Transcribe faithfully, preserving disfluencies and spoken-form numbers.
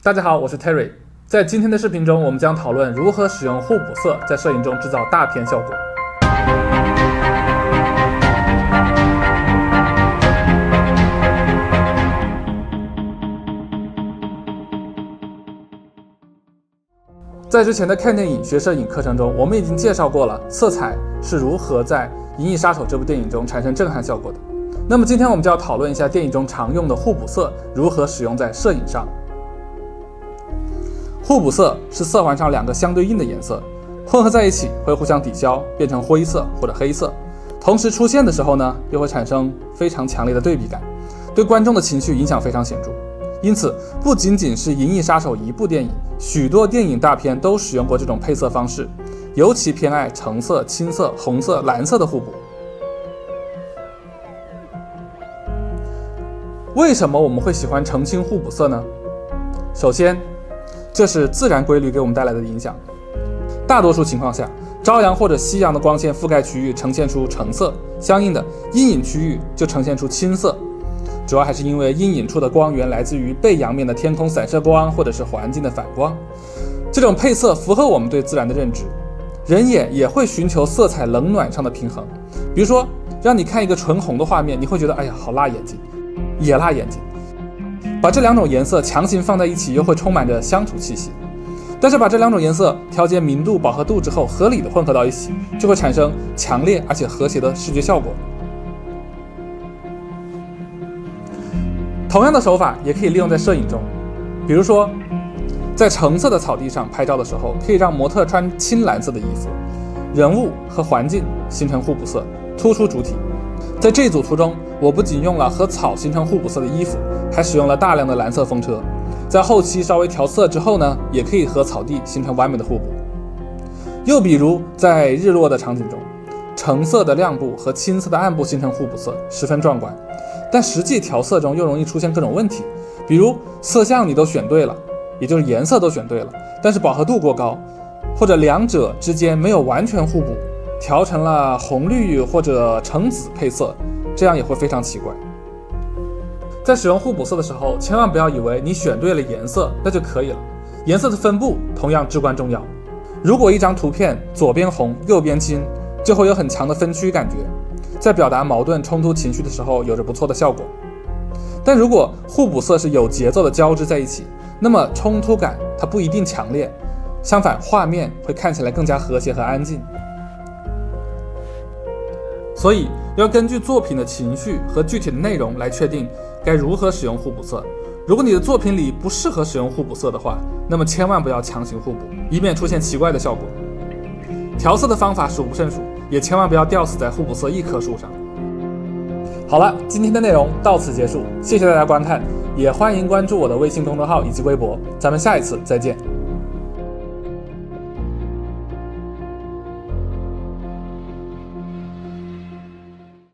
大家好，我是 Terry。在今天的视频中，我们将讨论如何使用互补色在摄影中制造大片效果。在之前的看电影学摄影课程中，我们已经介绍过了色彩是如何在《银翼杀手》这部电影中产生震撼效果的。那么今天我们就要讨论一下电影中常用的互补色如何使用在摄影上。互补色是色环上两个相对应的颜色，混合在一起会互相抵消，变成灰色或者黑色。同时出现的时候呢，又会产生非常强烈的对比感，对观众的情绪影响非常显著。因此，不仅仅是《银翼杀手》一部电影，许多电影大片都使用过这种配色方式，尤其偏爱橙色、青色、红色、蓝色的互补。为什么我们会喜欢橙青互补色呢？首先，这是自然规律给我们带来的影响。大多数情况下，朝阳或者夕阳的光线覆盖区域呈现出橙色，相应的阴影区域就呈现出青色。主要还是因为阴影处的光源来自于背阳面的天空散射光或者是环境的反光。这种配色符合我们对自然的认知。人眼也会寻求色彩冷暖上的平衡。比如说，让你看一个纯红的画面，你会觉得哎呀好辣眼睛，也辣眼睛。把这两种颜色强行放在一起，又会充满着乡土气息。但是把这两种颜色调节明度、饱和度之后，合理的混合到一起，就会产生强烈而且和谐的视觉效果。同样的手法也可以利用在摄影中，比如说，在橙色的草地上拍照的时候，可以让模特穿青蓝色的衣服，人物和环境形成互补色，突出主体。在这组图中，我不仅用了和草形成互补色的衣服，还使用了大量的蓝色风车。在后期稍微调色之后呢，也可以和草地形成完美的互补。又比如在日落的场景中，橙色的亮部和青色的暗部形成互补色，十分壮观。但实际调色中又容易出现各种问题，比如色相你都选对了，也就是颜色都选对了，但是饱和度过高，或者两者之间没有完全互补，调成了红绿或者橙紫配色，这样也会非常奇怪。在使用互补色的时候，千万不要以为你选对了颜色那就可以了，颜色的分布同样至关重要。如果一张图片左边红右边青，就会有很强的分区感觉，在表达矛盾冲突情绪的时候有着不错的效果。但如果互补色是有节奏的交织在一起，那么冲突感它不一定强烈，相反画面会看起来更加和谐和安静。所以要根据作品的情绪和具体的内容来确定该如何使用互补色。如果你的作品里不适合使用互补色的话，那么千万不要强行互补，以免出现奇怪的效果。调色的方法数不胜数，也千万不要吊死在互补色一棵树上。好了，今天的内容到此结束，谢谢大家观看，也欢迎关注我的微信公众号以及微博，咱们下一次再见。